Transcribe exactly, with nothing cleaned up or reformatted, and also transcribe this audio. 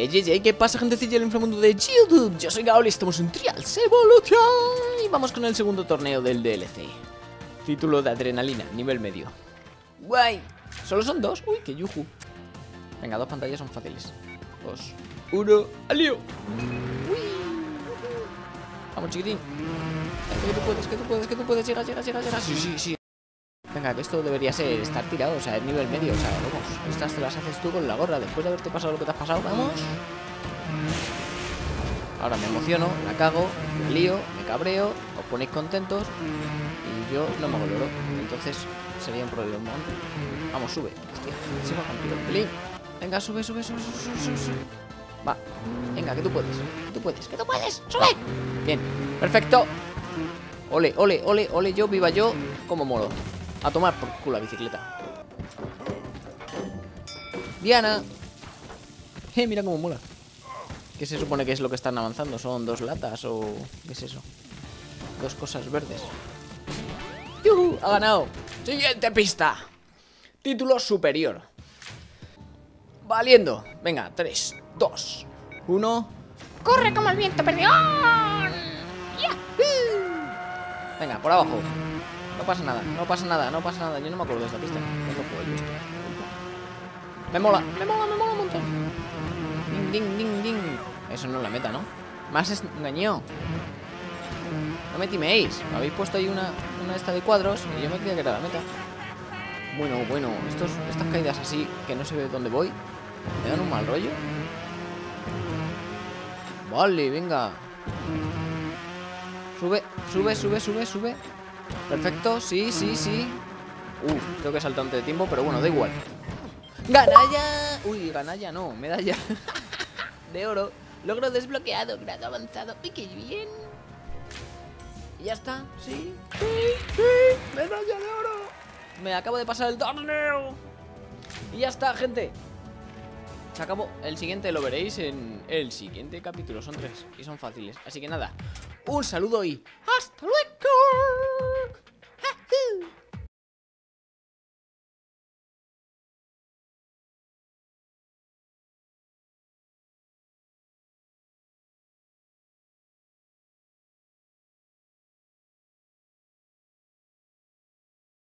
Hey, hey, hey, ¿qué pasa, gentecilla del inframundo de YouTube? Yo soy Gaol y estamos en Trials Evolution. Y vamos con el segundo torneo del D L C. Título de adrenalina, nivel medio. Guay. Solo son dos. Uy, qué yuju. Venga, dos pantallas son fáciles. Dos, uno, al lío. Uy. Vamos, chiquitín. Venga, que tú puedes, que tú puedes, que tú puedes. Llega, llega, llega, llega. Sí, sí, sí. Venga, que esto debería ser estar tirado, o sea, es nivel medio, o sea, vamos, estas te las haces tú con la gorra, después de haberte pasado lo que te has pasado, vamos. Ahora me emociono, la cago, me lío, me cabreo, os ponéis contentos y yo no me hago loro, entonces sería un problema. Vamos, sube, hostia, se va contigo, pelín. Venga, sube, sube, sube, sube, sube, sube. Va, venga, que tú puedes, que tú puedes, que tú puedes, sube. Bien, perfecto. Ole, ole, ole, ole, yo, viva yo, como molo. A tomar por culo la bicicleta. Diana. Eh, mira cómo mola. ¿Qué se supone que es lo que están avanzando? ¿Son dos latas o qué es eso? Dos cosas verdes. ¡Yuhu! Ha ganado. Siguiente pista. Título superior. Valiendo. Venga, tres, dos, uno. ¡Corre como el viento, perdión! Venga, por abajo. No pasa nada, no pasa nada, no pasa nada. Yo no me acuerdo de esta pista. No lo juego yo esto. Me mola, me mola, me mola un montón. Ding, ding, ding, ding. Eso no es la meta, ¿no? Más engañó. No me timéis. Me habéis puesto ahí una, una esta de cuadros y yo me creía que era la meta. Bueno, bueno, estos, estas caídas así que no sé de dónde voy me dan un mal rollo. Vale, venga. Sube, sube, sube, sube, sube. Perfecto, sí, sí, sí. Uh, creo que he saltado antes de tiempo, pero bueno, da igual. ¡Ganalla! Uy, ganalla no, medalla de oro. Logro desbloqueado, grado avanzado. ¡Y qué bien! Y ya está, sí, sí, sí. Medalla de oro. Me acabo de pasar el torneo. Y ya está, gente. Se acabó. El siguiente lo veréis en el siguiente capítulo. Son tres y son fáciles. Así que nada, un saludo y ¡hasta luego!